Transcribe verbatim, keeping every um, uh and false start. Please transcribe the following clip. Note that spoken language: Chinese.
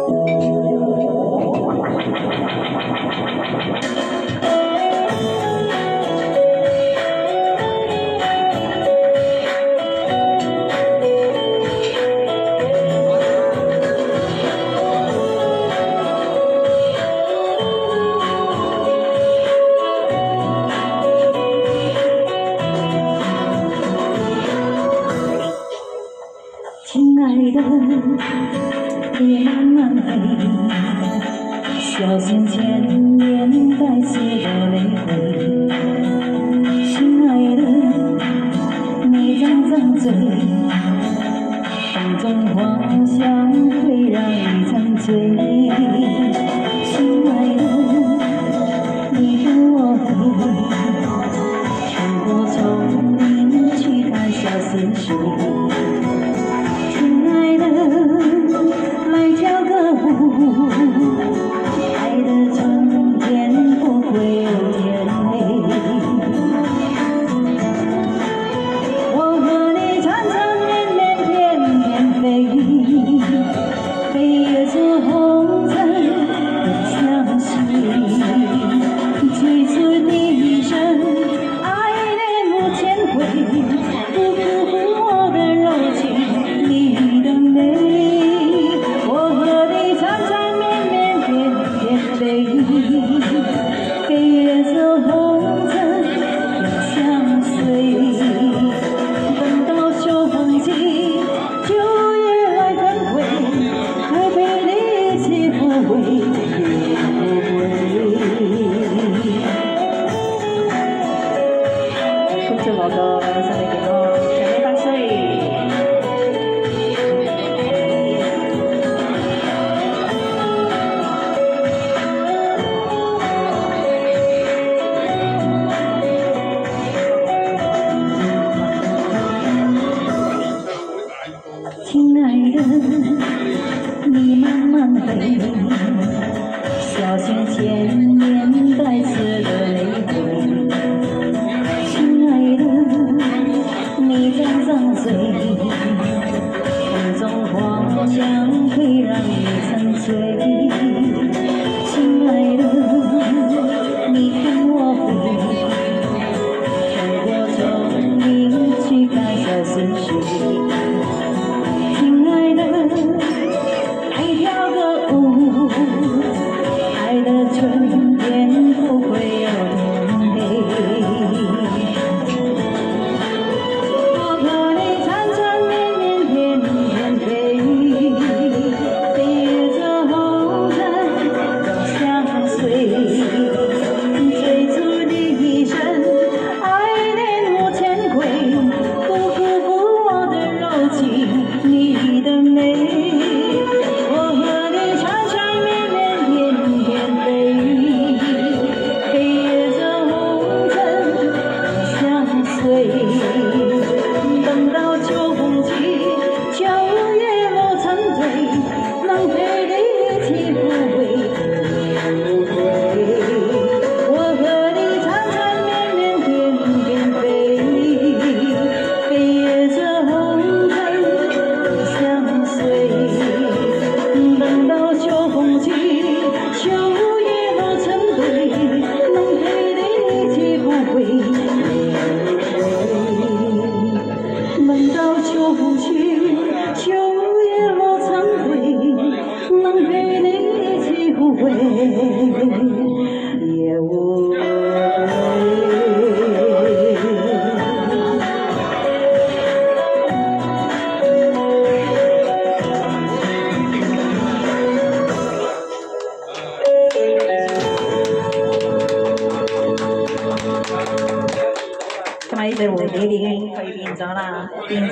亲爱的，别慢慢飞，小心千年带刺的玫瑰。亲爱的，你张张嘴，风中花香会让你沉醉。亲爱的，你跟我飞，穿过丛林去看小溪水。 来跳个舞，爱的春天不会有天黑。我和你缠缠绵绵，翩翩飞，飞越这红尘的相随，追逐你一生，爱恋无千回，不辜负我的柔情，你的美。 飞越这红尘的相随，等到秋风起，秋月来轮回，还陪你一起抚慰，抚慰。祝这首歌送给我，小妹八岁。 亲爱的，你慢慢飞，小心千年带刺的玫瑰。亲爱的，你张张嘴，风中花香会让你沉醉。亲爱的，你跟我飞，穿过丛林去看小溪水。 爱的春天不会有天黑，我和你缠缠绵绵，翩翩飞，飞越这红尘的相随，追逐你一生，爱恋无千回，不辜负我的柔情，你的美。 等到秋风起，秋月落成堆，能陪你一起抚慰。我和你缠缠绵绵，翩翩飞，飞越这红尘的相随。等到秋风起，秋月落成堆，能陪你一起抚慰。 等到秋风起，秋叶落成堆，能陪你一起抚慰，也无悔。今日呢隊會俾你已經去變咗啦，變咗。